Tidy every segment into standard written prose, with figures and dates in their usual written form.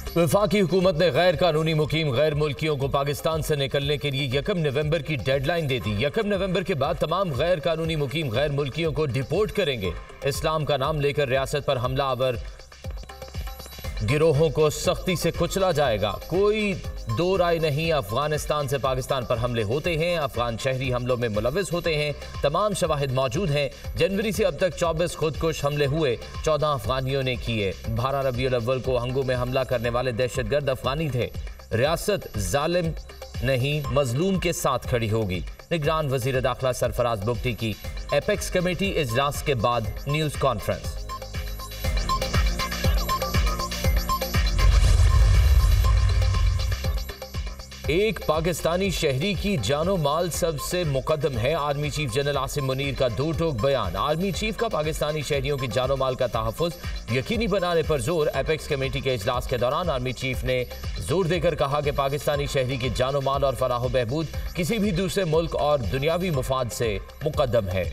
वफाकी हुकूमत ने गैर कानूनी मुकीम गैर मुल्कियों को पाकिस्तान से निकलने के लिए 1 नवंबर की डेडलाइन दे दी। 1 नवंबर के बाद तमाम गैर कानूनी मुकीम गैर मुल्कियों को डिपोर्ट करेंगे। इस्लाम का नाम लेकर रियासत पर हमलावर गिरोहों को सख्ती से कुचला जाएगा। कोई दो राय नहीं, अफगानिस्तान से पाकिस्तान पर हमले होते हैं, अफगान शहरी हमलों में मुलविस होते हैं, तमाम शवाहिद मौजूद हैं। जनवरी से अब तक 24 खुदकुश हमले हुए, 14 अफगानियों ने किए। 12 रबीउल अव्वल को हंगू में हमला करने वाले दहशतगर्द अफगानी थे। रियासत जालिम नहीं मजलूम के साथ खड़ी होगी। निगरान वजीर दाखिला सरफराज बुगटी की एपेक्स कमेटी इजलास के बाद न्यूज़ कॉन्फ्रेंस। एक पाकिस्तानी शहरी की जानो माल सबसे मुकद्दम है। Army chief general Asim Munir का दो टोक बयान। आर्मी चीफ का पाकिस्तानी शहरियों की जानो माल का तहफ़्फ़ुज़ यकीनी बनाने पर जोर। एपेक्स कमेटी के इजलास के दौरान आर्मी चीफ ने जोर देकर कहा कि पाकिस्तानी शहरी की जानो माल और फलाह बहबूद किसी भी दूसरे मुल्क और दुनियावी मुफाद से मुकद्दम है।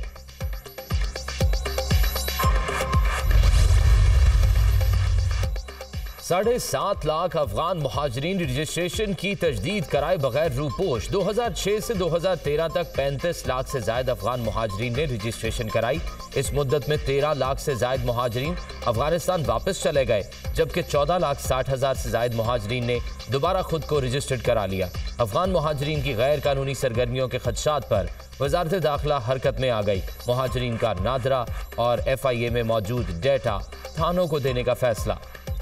7.5 लाख अफगान मुहाजिरीन रजिस्ट्रेशन की तजदीद कराए बगैर रूपोश। 2006 से 2013 तक 35 लाख से ज्यादा अफगान मुहाजिरीन ने रजिस्ट्रेशन कराई। इस मुद्दत में 13 लाख से ज्यादा मुहाजिरीन अफगानिस्तान वापस चले गए, जबकि 14,60,000 से ज्यादा मुहाजिरीन ने दोबारा खुद को रजिस्टर्ड करा लिया। अफगान मुहाजिरीन की गैर कानूनी सरगर्मियों के खदशात पर वजारत दाखिला हरकत में आ गई। मुहाजिरीन का नादरा और FIA में मौजूद डेटा थानों को देने का फैसला।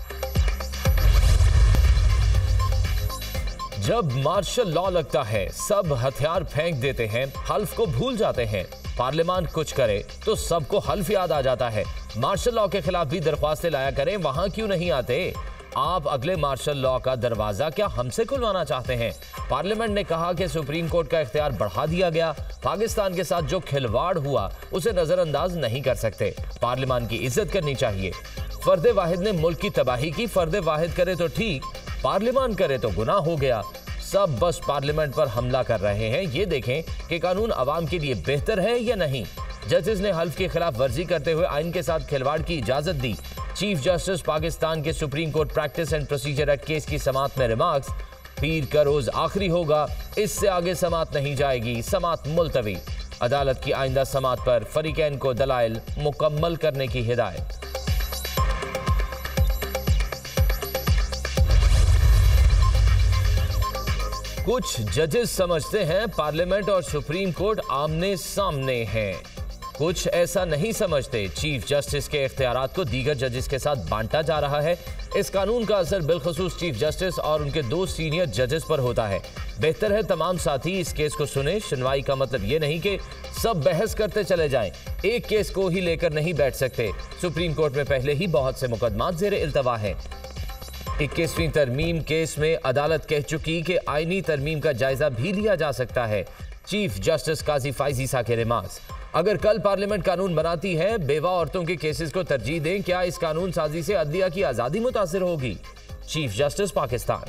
जब मार्शल लॉ लगता है सब हथियार फेंक देते हैं, हल्फ को भूल जाते हैं। पार्लियामान कुछ करे तो सबको हल्फ याद आ जाता है। मार्शल लॉ के खिलाफ भी दरख्वास्तें लाया करें, वहां क्यों नहीं आते? आप अगले मार्शल लॉ का दरवाजा क्या हमसे खुलवाना चाहते हैं? पार्लियामेंट ने कहा कि सुप्रीम कोर्ट का इख्तियार बढ़ा दिया गया। पाकिस्तान के साथ जो खिलवाड़ हुआ उसे नजरअंदाज नहीं कर सकते। पार्लियामान की इज्जत करनी चाहिए। फर्द वाहिद ने मुल्क की तबाही की। फर्द वाहिद करे तो ठीक, पार्लियामान करे तो गुनाह हो गया। सब बस पार्लियामेंट पर हमला कर रहे हैं। ये देखें कि कानून अवाम के लिए बेहतर है या नहीं। जजेस ने हल्फ की खिलाफ वर्जी करते हुए आइन के साथ खिलवाड़ की इजाजत दी। चीफ जस्टिस पाकिस्तान के supreme court practice and procedure act case की समाअत में रिमार्क्स। पीर का रोज आखिरी होगा, इससे आगे समाअत नहीं जाएगी, समाअत मुलतवी। अदालत की आइंदा समाअत पर फरीकैन को दलाइल मुकम्मल करने की हिदायत। कुछ जजेस समझते हैं पार्लियामेंट और सुप्रीम कोर्ट आमने सामने हैं, कुछ ऐसा नहीं समझते। चीफ जस्टिस के इख्तियारात को दीगर जजेस के साथ बांटा जा रहा है। इस कानून का असर बिलखुसूस चीफ जस्टिस और उनके 2 सीनियर जजेस पर होता है। बेहतर है तमाम साथी इस केस को सुने। सुनवाई का मतलब ये नहीं कि सब बहस करते चले जाएं। एक केस को ही लेकर नहीं बैठ सकते। सुप्रीम कोर्ट में पहले ही बहुत से मुकदमात ज़ेर इल्तवा हैं। 21वीं तरमीम केस में अदालत कह चुकी कि आईनी तरमीम का जायजा भी लिया जा सकता है। चीफ जस्टिस काजी फाइजीसा के रिमार्क्स। अगर कल पार्लियामेंट कानून बनाती है, बेवा औरतों के केसेस को तरजीह दें, क्या इस कानून साजी से अदलिया की आज़ादी मुतासिर होगी? Chief justice Pakistan.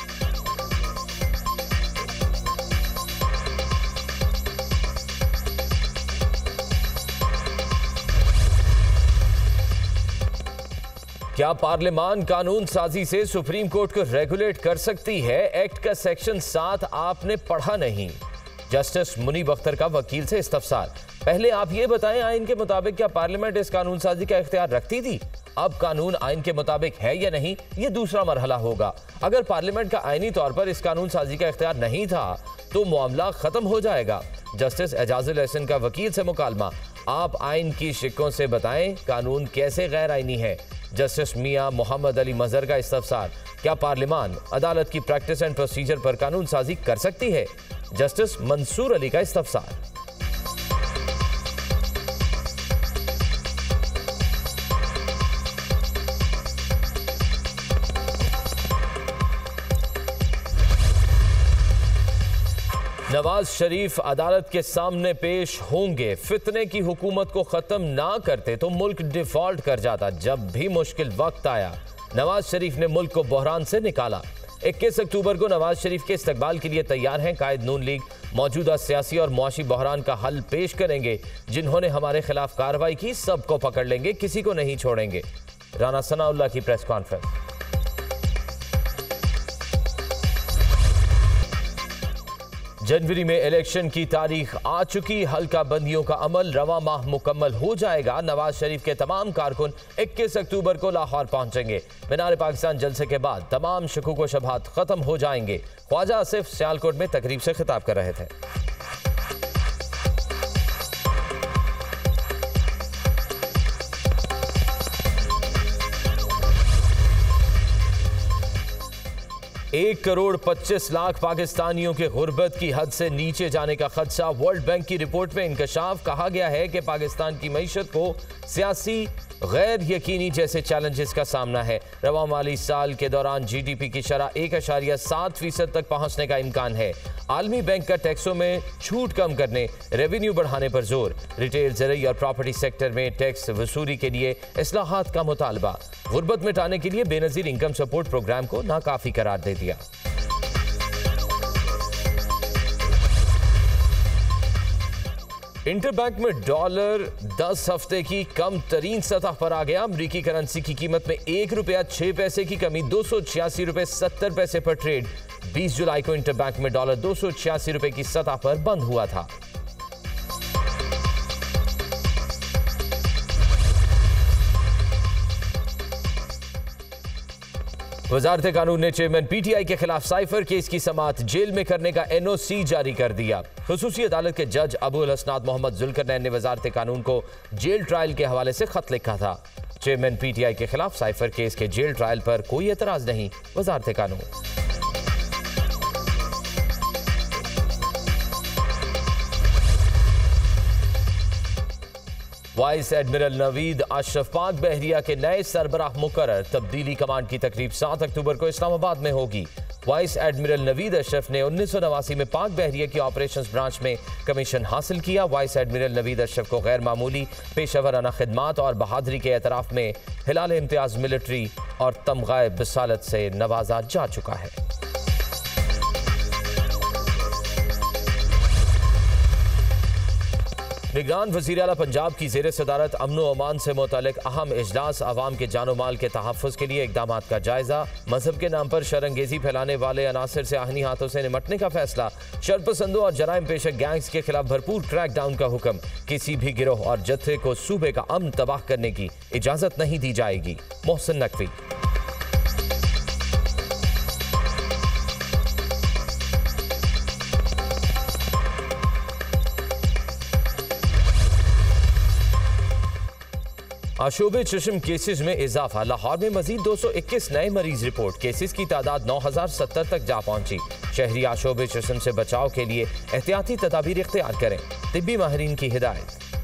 क्या पार्लियामान कानून साजी से सुप्रीम कोर्ट को रेगुलेट कर सकती है? एक्ट का सेक्शन 7 आपने पढ़ा नहीं। जस्टिस मुनीब अख्तर का वकील से इस्तफसार। पहले आप ये बताएं, आइन के मुताबिक क्या पार्लियामेंट इस कानून साजी का इख्तियार रखती थी? अब कानून आइन के मुताबिक है या नहीं, ये दूसरा मरहला होगा। अगर पार्लियामेंट का आइनी तौर पर इस कानून साजी का इख्तियार नहीं था तो मामला खत्म हो जाएगा। जस्टिस एजाजुल एहसन का वकील से मुकालमा। आप आइन की शिक्कों से बताएं कानून कैसे गैर आइनी है। जस्टिस मियां मोहम्मद अली मजहर का इस्तफसार। क्या पार्लियामान अदालत की प्रैक्टिस एंड प्रोसीजर पर कानून साजी कर सकती है? जस्टिस मंसूर अली का इस्तफसार। नवाज शरीफ अदालत के सामने पेश होंगे। फितने की हुकूमत को खत्म ना करते तो मुल्क डिफॉल्ट कर जाता। जब भी मुश्किल वक्त आया, नवाज शरीफ ने मुल्क को बहरान से निकाला। 21 अक्टूबर को नवाज शरीफ के इस्तकबाल के लिए तैयार हैं कायद नून लीग। मौजूदा सियासी और मुआशी बहरान का हल पेश करेंगे। जिन्होंने हमारे खिलाफ कार्रवाई की सबको पकड़ लेंगे, किसी को नहीं छोड़ेंगे। राना सनाउल्लाह की प्रेस कॉन्फ्रेंस। जनवरी में इलेक्शन की तारीख आ चुकी, हल्का बंदियों का अमल रवा माह मुकम्मल हो जाएगा। नवाज शरीफ के तमाम कारकुन 21 अक्टूबर को लाहौर पहुंचेंगे। मीनार पाकिस्तान जलसे के बाद तमाम शकूक व शबहात खत्म हो जाएंगे। ख्वाजा आसिफ सियालकोट में तकरीब से खिताब कर रहे थे। एक करोड़ 25 लाख पाकिस्तानियों के गुर्बत की हद से नीचे जाने का खदशा। वर्ल्ड बैंक की रिपोर्ट में इंकशाफ। कहा गया है कि पाकिस्तान की मईशत को सियासी गैर यकीनी जैसे चैलेंजेस का सामना है। रवा माली साल के दौरान जीडीपी की शरह 1.7% तक पहुंचने का इम्कान है। आलमी बैंक का टैक्सों में छूट कम करने, रेवेन्यू बढ़ाने पर जोर। रिटेल, ज़रूरी और प्रॉपर्टी सेक्टर में टैक्स वसूली के लिए इस्लाहात का मुतालबा। गुर्बत मिटाने के लिए बेनज़ीर इनकम सपोर्ट प्रोग्राम को नाकाफी करार दे दिया। इंटरबैंक में डॉलर 10 हफ्ते की कम तरीन सतह पर आ गया। अमरीकी करेंसी की कीमत में ₹1.06 की कमी, ₹286.70 पर ट्रेड। 20 जुलाई को इंटरबैंक में डॉलर ₹286 की सतह पर बंद हुआ था। वजारत कानून ने चेयरमैन पीटीआई के खिलाफ साइफर केस की समाअत जेल में करने का एनओसी जारी कर दिया। खुसूसी अदालत के जज अबुल हसनात मोहम्मद जुल्करनैन ने वजारत कानून को जेल ट्रायल के हवाले से खत लिखा था। चेयरमैन पीटीआई के खिलाफ साइफर केस के जेल ट्रायल पर कोई एतराज नहीं। वजारत कानून वाइस एडमिरल नवीद अशरफ पाक बहरिया के नए सरबराह मुकर्रर। तब्दीली कमांड की तकरीब 7 अक्टूबर को इस्लामाबाद में होगी। वाइस एडमिरल नवीद अशरफ ने 1989 में पाक बहरिया की ऑपरेशंस ब्रांच में कमीशन हासिल किया। वाइस एडमिरल नवीद अशरफ को गैर मामूली पेशावराना खिदमात और बहादुरी के एतराफ में हिलाल इम्तियाज मिलिट्री और तमगाए बिसालत से नवाजा जा चुका है। निगरान वज़ीर आला पंजाब की ज़ेर सदारत अमन व अमान से मुतल्लिक़ अहम इजलास। अवाम के जानो माल के तहफ़्फ़ुज़ के लिए इक़दामात का जायज़ा। मजहब के नाम पर शरंगेज़ी फैलाने वाले अनासिर से आहनी हाथों से निमटने का फैसला। शरपसंदों और जराइम पेशा गैंग्स के खिलाफ भरपूर क्रैकडाउन का हुक्म। किसी भी गिरोह और जत्थे को सूबे का अमन तबाह करने की इजाज़त नहीं दी जाएगी। मोहसिन नकवी। आशोबे चश्म केसेस में इजाफा। लाहौर में मजीद 221 नए मरीज रिपोर्ट। केसेस की तादाद 9070 तक जा पहुंची। शहरी आशोबे चश्म से बचाव के लिए एहतियाती तदाबीर इख्तियार करें। तिब्बी माहिरीन की हिदायत।